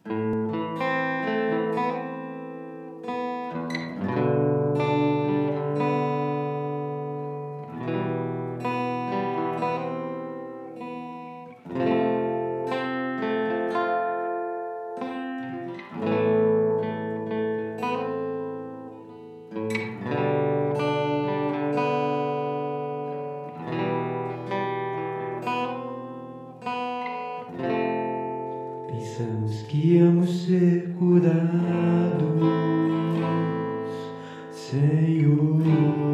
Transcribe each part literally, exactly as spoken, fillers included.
Pensamos que íamos ser curados, Senhor.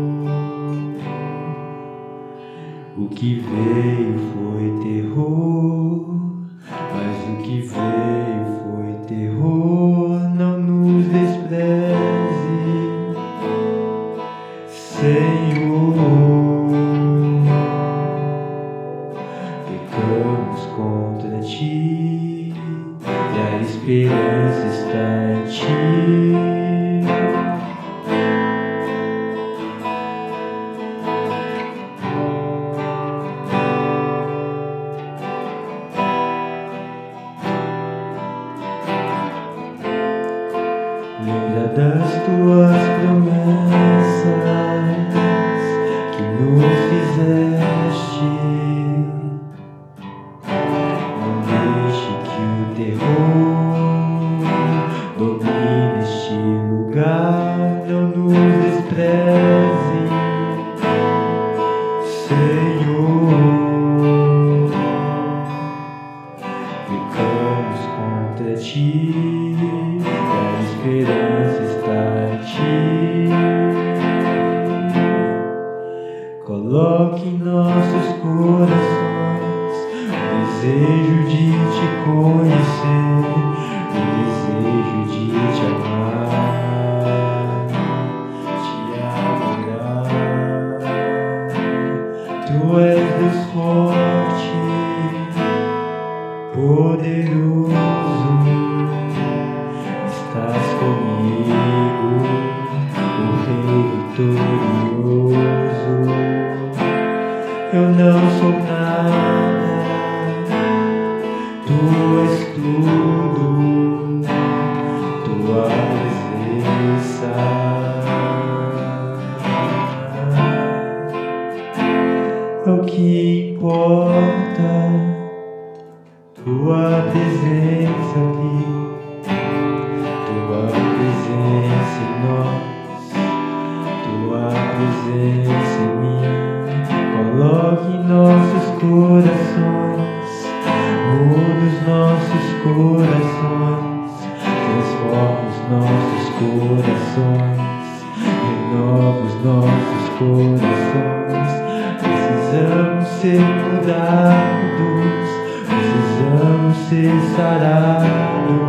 O que veio foi terror, mas o que veio foi terror. Não nos despreze, Senhor. Pecamos contra ti, e a esperança está em ti. Lembra das tuas promessas que nos fizeste. Não deixe que o terror domine este lugar. Não nos despreze, Senhor. Pecamos contra ti, a esperança está em ti. Coloque em nossos corações o desejo de te conhecer, o desejo de te amar, te adorar. Tu és Deus forte, poderoso. Estás comigo, o Rei vitorioso. Eu não sou nada, tu és tudo, tua presença é o que importa, tua presença aqui. Tua presença em nós, tua presença em mim. Coloque em nossos corações, muda os nossos corações, transforma os nossos corações, renova os nossos corações. Precisamos ser mudados, precisamos ser sarados.